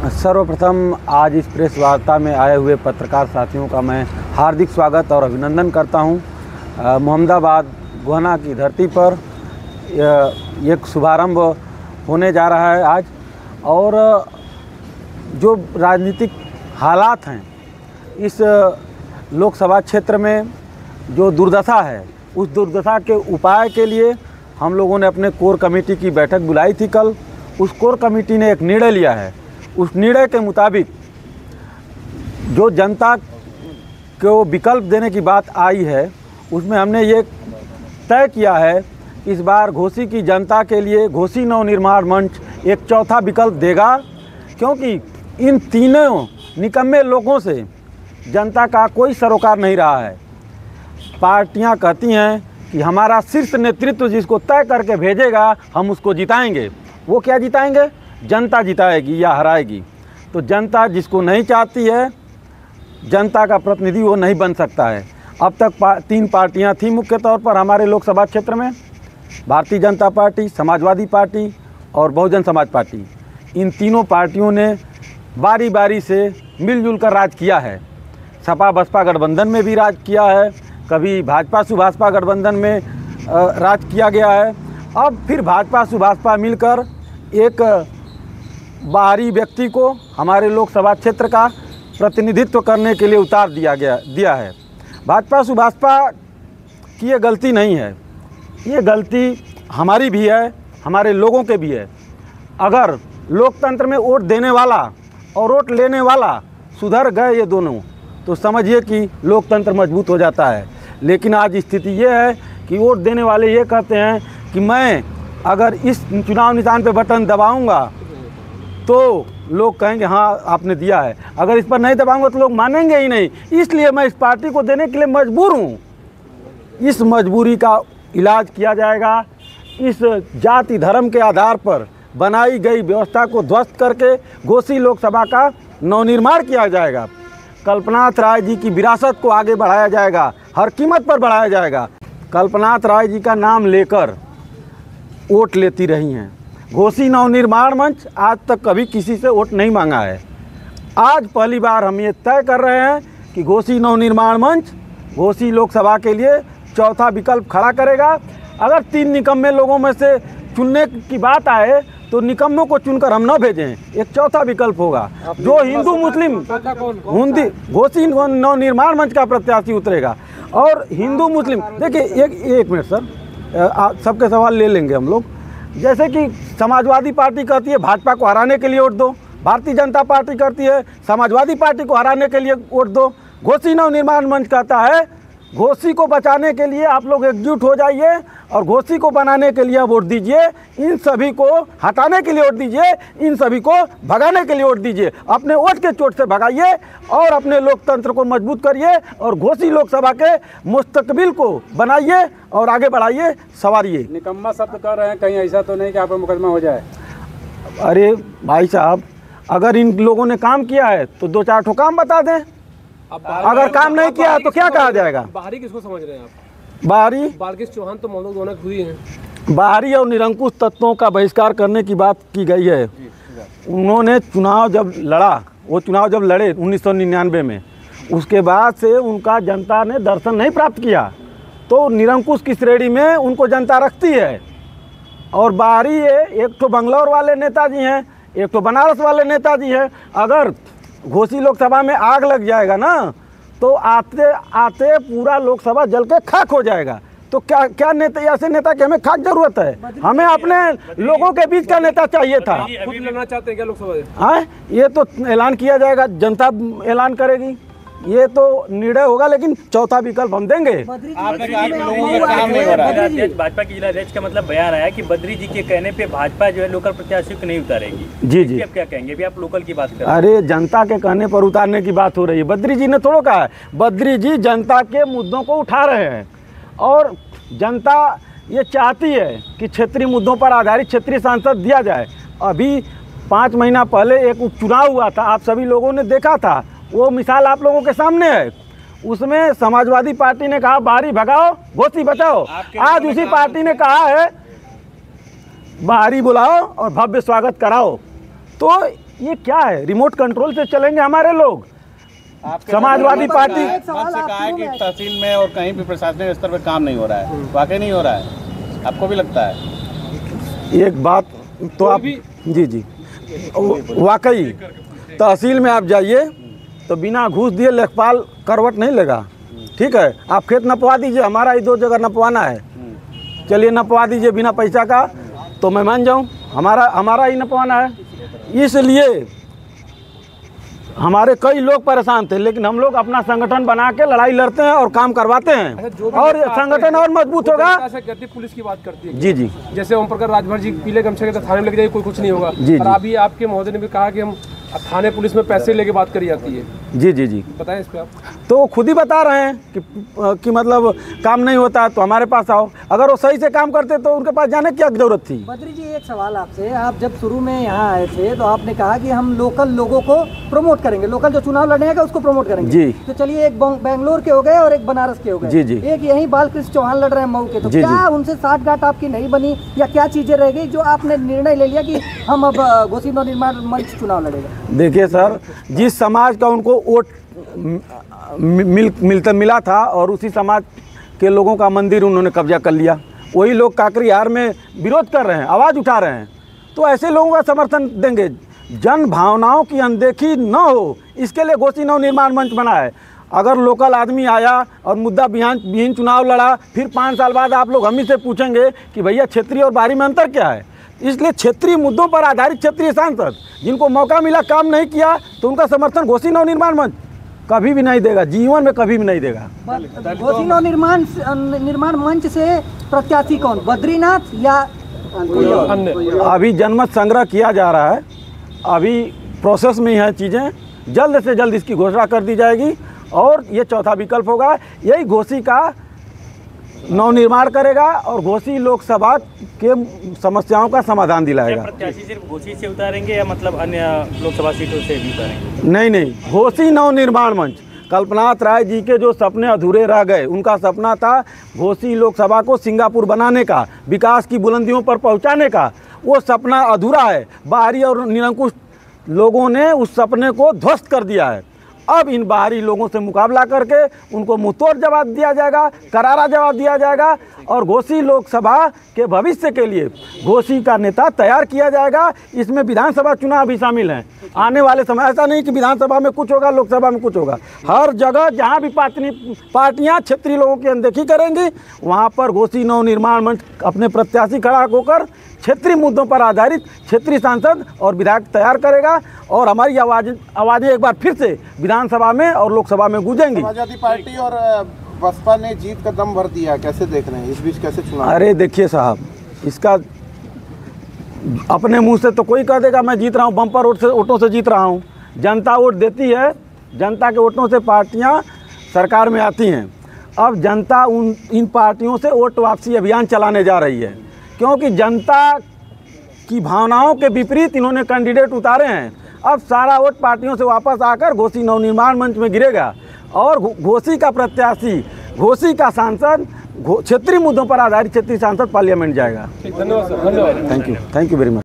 सर्वप्रथम आज इस प्रेस वार्ता में आए हुए पत्रकार साथियों का मैं हार्दिक स्वागत और अभिनंदन करता हूं। मोहम्मदाबाद गोहना की धरती पर एक शुभारंभ होने जा रहा है आज। और जो राजनीतिक हालात हैं इस लोकसभा क्षेत्र में, जो दुर्दशा है, उस दुर्दशा के उपाय के लिए हम लोगों ने अपने कोर कमेटी की बैठक बुलाई थी कल। उस कोर कमेटी ने एक निर्णय लिया है। उस निर्णय के मुताबिक जो जनता को विकल्प देने की बात आई है, उसमें हमने ये तय किया है इस बार घोसी की जनता के लिए घोसी नवनिर्माण मंच एक चौथा विकल्प देगा, क्योंकि इन तीनों निकम्मे लोगों से जनता का कोई सरोकार नहीं रहा है। पार्टियां कहती हैं कि हमारा शीर्ष नेतृत्व जिसको तय करके भेजेगा हम उसको जिताएंगे। वो क्या जिताएंगे? जनता जिताएगी या हराएगी। तो जनता जिसको नहीं चाहती है, जनता का प्रतिनिधि वो नहीं बन सकता है। अब तक तीन पार्टियां थी मुख्य तौर पर हमारे लोकसभा क्षेत्र में, भारतीय जनता पार्टी, समाजवादी पार्टी और बहुजन समाज पार्टी। इन तीनों पार्टियों ने बारी बारी से मिलजुल कर राज किया है। सपा बसपा गठबंधन में भी राज किया है, कभी भाजपा सुभाषपा गठबंधन में राज किया गया है। अब फिर भाजपा सुभाषपा मिलकर एक बाहरी व्यक्ति को हमारे लोकसभा क्षेत्र का प्रतिनिधित्व करने के लिए उतार दिया है। भाजपा सुभाषपा की ये गलती नहीं है, ये गलती हमारी भी है, हमारे लोगों के भी है। अगर लोकतंत्र में वोट देने वाला और वोट लेने वाला सुधर गए ये दोनों, तो समझिए कि लोकतंत्र मजबूत हो जाता है। लेकिन आज स्थिति ये है कि वोट देने वाले ये कहते हैं कि मैं अगर इस चुनाव निशान पे बटन दबाऊंगा तो लोग कहेंगे हाँ आपने दिया है, अगर इस पर नहीं दबाऊंगा तो लोग मानेंगे ही नहीं, इसलिए मैं इस पार्टी को देने के लिए मजबूर हूँ। इस मजबूरी का इलाज किया जाएगा। इस जाति धर्म के आधार पर बनाई गई व्यवस्था को ध्वस्त करके घोसी लोकसभा का नवनिर्माण किया जाएगा। कल्पनाथ राय जी की विरासत को आगे बढ़ाया जाएगा, हर कीमत पर बढ़ाया जाएगा। कल्पनाथ राय जी का नाम लेकर वोट लेती रही हैं। घोसी नवनिर्माण मंच आज तक कभी किसी से वोट नहीं मांगा है। आज पहली बार हम ये तय कर रहे हैं कि घोसी नवनिर्माण मंच घोसी लोकसभा के लिए चौथा विकल्प खड़ा करेगा। अगर तीन निकम्मे लोगों में से चुनने की बात आए तो निकम्मों को चुनकर हम न भेजें, एक चौथा विकल्प होगा जो हिंदू मुस्लिम घोसी नवनिर्माण मंच का प्रत्याशी उतरेगा। और हिंदू मुस्लिम, देखिए एक मिनट सर, सबके सवाल ले लेंगे हम लोग। जैसे कि समाजवादी पार्टी कहती है भाजपा को हराने के लिए वोट दो, भारतीय जनता पार्टी कहती है समाजवादी पार्टी को हराने के लिए वोट दो। घोसी नवनिर्माण मंच कहता है घोसी को बचाने के लिए आप लोग एकजुट हो जाइए और घोसी को बनाने के लिए वोट दीजिए, इन सभी को हटाने के लिए वोट दीजिए, इन सभी को भगाने के लिए वोट दीजिए। अपने वोट के चोट से भगाइए और अपने लोकतंत्र को मजबूत करिए और घोसी लोकसभा के मुस्तकबिल को बनाइए और आगे बढ़ाइए, संवारिए। निकम्मा शब्द कर रहे हैं, कहीं ऐसा तो नहीं कि आप पर मुकदमा हो जाए? अरे भाई साहब, अगर इन लोगों ने काम किया है तो दो चार ठो काम बता दें। अगर काम नहीं किया तो क्या कहा जाएगा? बाहरी किसको समझ रहे हैं आप? बाहरी बाल्किस चौहान तो मौजूद होना खुद ही हैं। बाहरी और निरंकुश तत्वों का बहिष्कार करने की बात की गई है। उन्होंने चुनाव जब लड़ा, वो चुनाव जब लड़े 1999 में, उसके बाद से उनका जनता ने दर्शन नहीं प्राप्त किया, तो निरंकुश की श्रेणी में उनको जनता रखती है। और बाहरी है, एक तो बंगलौर वाले नेताजी हैं, एक तो बनारस वाले नेताजी हैं। अगर घोसी लोकसभा में आग लग जाएगा ना, तो आते आते पूरा लोकसभा जल के खाक हो जाएगा। तो क्या नेता, ऐसे नेता की हमें खाक जरूरत है? हमें अपने लोगों के बीच का नेता चाहिए था। खुद लड़ना चाहते हैं क्या लोकसभा? हाँ, ये तो ऐलान किया जाएगा, जनता ऐलान करेगी, ये तो निर्णय होगा, लेकिन चौथा विकल्प हम देंगे। भाजपा की जिला अध्यक्ष का मतलब बयान आया कि बद्री जी के कहने पे भाजपा जो है लोकल प्रत्याशियों को नहीं उतारेगी। जी आप क्या कहेंगे? भी आप लोकल की बात कर रहे हैं। अरे जनता के कहने पर उतारने की बात हो रही है। बद्री जी ने थोड़ा कहा है, बद्री जी जनता के मुद्दों को उठा रहे हैं और जनता ये चाहती है कि क्षेत्रीय मुद्दों पर आधारित क्षेत्रीय सांसद दिया जाए। अभी 5 महीना पहले एक उपचुनाव हुआ था, आप सभी लोगों ने देखा था, वो मिसाल आप लोगों के सामने है। उसमें समाजवादी पार्टी ने कहा बाहरी भगाओ घोसी बचाओ, आज उसी पार्टी ने कहा है बाहरी बुलाओ और भव्य स्वागत कराओ। तो ये क्या है? रिमोट कंट्रोल से चलेंगे हमारे लोग? समाजवादी पार्टी मन से कहा है कि तहसील में और कहीं भी प्रशासनिक स्तर पर काम नहीं हो रहा है, वाकई नहीं हो रहा है, आपको भी लगता है? एक बात तो आप जी वाकई तहसील में आप जाइए तो बिना घूस दिए लेखपाल करवट नहीं लेगा। ठीक है, आप खेत नपवा दीजिए, हमारा ही 2 जगह नपवाना है, चलिए नपवा दीजिए बिना पैसा का, तो मैं मान जाऊं हमारा ही नपवाना है। इसलिए हमारे कई लोग परेशान थे, लेकिन हम लोग अपना संगठन बना के लड़ाई लड़ते हैं और काम करवाते हैं, और संगठन और मजबूत होगा। पुलिस की बात करती है जी जैसे ओम प्रकाश राजभर जी पीले गमछे के थाने में लेके जाइए, कोई कुछ नहीं होगा। और अभी आपके महोदय ने भी कहा कि हम थाने पुलिस में पैसे लेके बात करी जाती है। जी बताएं इस पे आप। तो वो खुद ही बता रहे हैं कि मतलब काम नहीं होता तो हमारे पास आओ। अगर वो सही से काम करते तो उनके पास जाने की क्या जरूरत थी? बद्री जी, एक सवाल आपसे, आप जब शुरू में यहाँ आए थे तो आपने कहा कि हम लोकल लोगों को प्रमोट करेंगे, लोकल जो चुनाव लड़ेगा उसको प्रमोट करेंगे। जी। तो चलिए, एक बेंगलोर के हो गए और एक बनारस के हो गए। जी। एक यही बालकृष्ण चौहान लड़ रहे हैं मऊ के। तो क्या उनसे साठगांठ आपकी नहीं बनी, या क्या चीजें रह गई जो आपने निर्णय ले लिया कि हम अब घोसी नवनिर्माण मंच चुनाव लड़ेगा? देखिए सर, जिस समाज का उनको वोट मिला था और उसी समाज के लोगों का मंदिर उन्होंने कब्जा कर लिया, वही लोग काकरीहार में विरोध कर रहे हैं, आवाज़ उठा रहे हैं, तो ऐसे लोगों का समर्थन देंगे। जन भावनाओं की अनदेखी न हो, इसके लिए घोसी नवनिर्माण मंच बना है। अगर लोकल आदमी आया और मुद्दा विहीन चुनाव लड़ा, फिर 5 साल बाद आप लोग हम ही से पूछेंगे कि भैया क्षेत्रीय और बाहरी में अंतर क्या है। इसलिए क्षेत्रीय मुद्दों पर आधारित क्षेत्रीय सांसद जिनको मौका मिला काम नहीं किया, तो उनका समर्थन घोसी नवनिर्माण मंच कभी भी नहीं देगा, जीवन में कभी भी नहीं देगा। घोसी नवनिर्माण मंच से प्रत्याशी कौन, बद्रीनाथ या अन्य? अभी जनमत संग्रह किया जा रहा है, अभी प्रोसेस में ही है चीज़ें, जल्द से जल्द इसकी घोषणा कर दी जाएगी और ये चौथा विकल्प होगा। यही घोसी का नवनिर्माण करेगा और घोसी लोकसभा के समस्याओं का समाधान दिलाएगा। प्रत्याशी सिर्फ घोसी से उतारेंगे या मतलब अन्य लोकसभा सीटों से भी उतारेंगे? नहीं, घोसी नवनिर्माण मंच, कल्पनाथ राय जी के जो सपने अधूरे रह गए, उनका सपना था घोसी लोकसभा को सिंगापुर बनाने का, विकास की बुलंदियों पर पहुंचाने का। वो सपना अधूरा है, बाहरी और निरंकुश लोगों ने उस सपने को ध्वस्त कर दिया है। अब इन बाहरी लोगों से मुकाबला करके उनको मुंहतोड़ जवाब दिया जाएगा, करारा जवाब दिया जाएगा, और घोसी लोकसभा के भविष्य के लिए घोसी का नेता तैयार किया जाएगा। इसमें विधानसभा चुनाव भी शामिल हैं आने वाले समय। ऐसा नहीं कि विधानसभा में कुछ होगा, लोकसभा में कुछ होगा। हर जगह जहाँ भी पार्टियाँ क्षेत्रीय लोगों की अनदेखी करेंगी, वहाँ पर घोसी नवनिर्माण मंच अपने प्रत्याशी खड़ा होकर क्षेत्रीय मुद्दों पर आधारित क्षेत्रीय सांसद और विधायक तैयार करेगा, और हमारी आवाज़ें एक बार फिर से विधानसभा में और लोकसभा में गूंजेंगी। समाजवादी पार्टी और बसपा ने जीत का दम भर दिया, कैसे देख रहे हैं इस बीच, कैसे चुनाव? अरे देखिए साहब, इसका अपने मुंह से तो कोई कह देगा मैं जीत रहा हूँ, बम्पर वोटों से जीत रहा हूँ। जनता वोट देती है, जनता के वोटों से पार्टियाँ सरकार में आती हैं। अब जनता इन पार्टियों से वोट वापसी अभियान चलाने जा रही है, क्योंकि जनता की भावनाओं के विपरीत इन्होंने कैंडिडेट उतारे हैं। अब सारा वोट पार्टियों से वापस आकर घोसी नवनिर्माण मंच में गिरेगा, और घोसी का प्रत्याशी, घोसी का सांसद क्षेत्रीय मुद्दों पर आधारित क्षेत्रीय सांसद पार्लियामेंट जाएगा। धन्यवाद सर, धन्यवाद। Thank you very much.